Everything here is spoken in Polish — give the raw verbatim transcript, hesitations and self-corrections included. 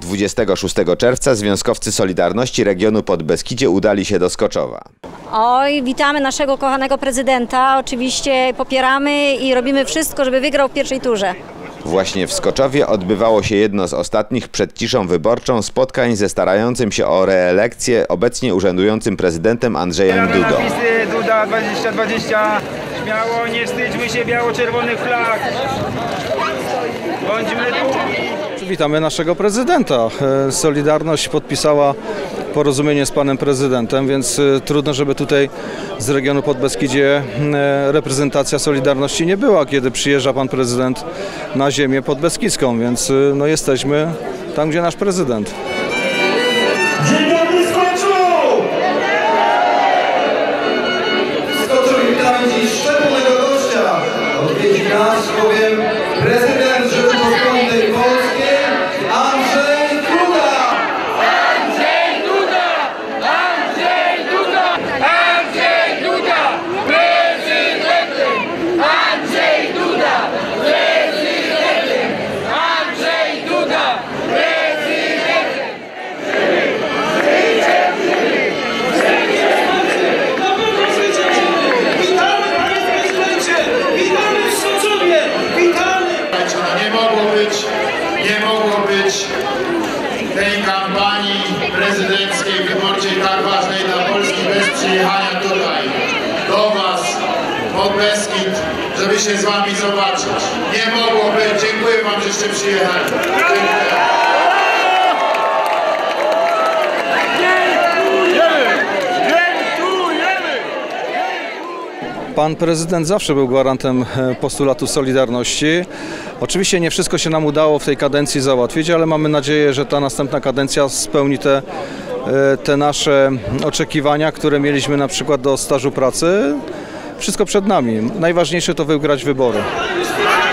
dwudziestego szóstego czerwca związkowcy Solidarności regionu Podbeskidzie udali się do Skoczowa. Oj, witamy naszego kochanego prezydenta. Oczywiście popieramy i robimy wszystko, żeby wygrał w pierwszej turze. Właśnie w Skoczowie odbywało się jedno z ostatnich przed ciszą wyborczą spotkań ze starającym się o reelekcję obecnie urzędującym prezydentem Andrzejem Dudą. Napisy Duda dwadzieścia dwadzieścia. Śmiało, nie wstydźmy się biało-czerwonych flag. Bądźmy tu. Witamy naszego prezydenta. Solidarność podpisała porozumienie z panem prezydentem, więc trudno, żeby tutaj z regionu Podbeskidzie reprezentacja Solidarności nie była, kiedy przyjeżdża pan prezydent na ziemię podbeskidzką, więc no, jesteśmy tam, gdzie nasz prezydent. Dzień dobry, Skoczu! W Skoczu witamy dziś szczególnego gościa. Odwiedzi nas bowiem prezydent Rzeczypospolitej Polskiej Andrzej Duda! Andrzej Duda! Andrzej Duda! Andrzej Duda! Prezydentem! Andrzej Duda! Prezydentem! Andrzej Duda! Prezydentem! Witamy, panie prezydencie! Witamy w Skoczowie! Witamy! Nie mogło być, nie mogło być tej kampanii prezydenckiej, wyborczej tak ważnej dla Polski bez przyjechania tutaj, do was, pod Beskid, żeby się z wami zobaczyć. Nie mogło być. Dziękuję wam, żeście przyjechali. Dziękuję. Pan prezydent zawsze był gwarantem postulatu Solidarności. Oczywiście nie wszystko się nam udało w tej kadencji załatwić, ale mamy nadzieję, że ta następna kadencja spełni te, te nasze oczekiwania, które mieliśmy na przykład do stażu pracy. Wszystko przed nami. Najważniejsze to wygrać wybory.